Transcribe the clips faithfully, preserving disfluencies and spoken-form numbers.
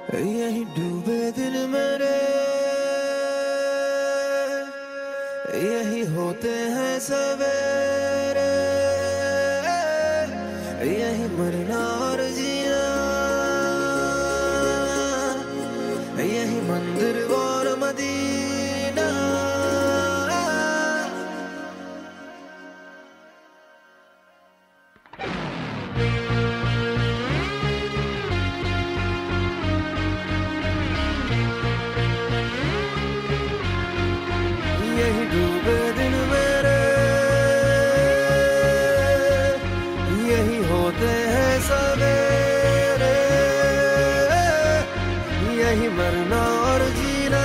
यही डूबे दिन मेरे, यही होते हैं सवेरे, यही मरना और जीना, यही मंदिर और मदीना। यही डूबे दिन मेरे, यही होते हैं सवेरे, यही मरना और जीना,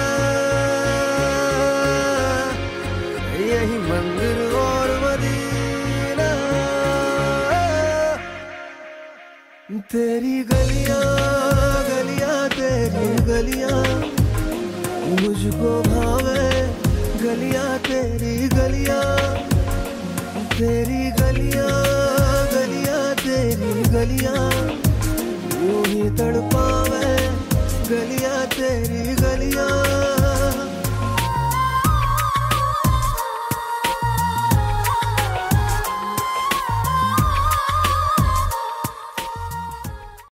यही मंदिर और मदीना। तेरी गलियां गलियां तेरी गलियां मुझको भावे, गलियां तेरी गलियां, तेरी गलियां गलियां तेरी गलियां यूं ही तड़पावे।